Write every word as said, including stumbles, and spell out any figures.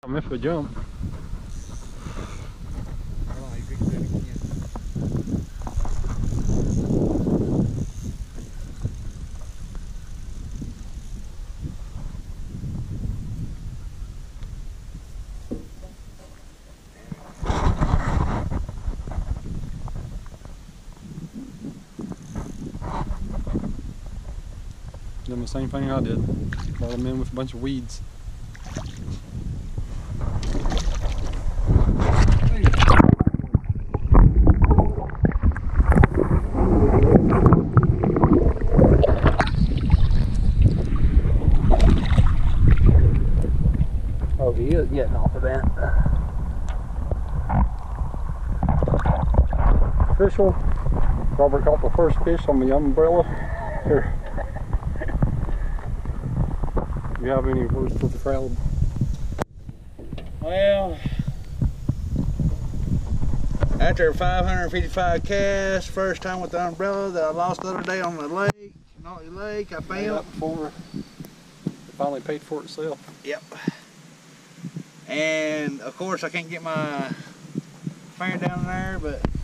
I'm if we jump. Done the same thing I did. Brought them in with a bunch of weeds. Oh, he is getting off of that. Official. Robert caught the first fish on the Yumbrella. Here. Do you have any words for the crowd? Well, after five hundred fifty-five casts, first time with the umbrella that I lost the other day on the lake, Naughty Lake, I found. Before it finally paid for itself. Yep. And of course I can't get my finger down there, but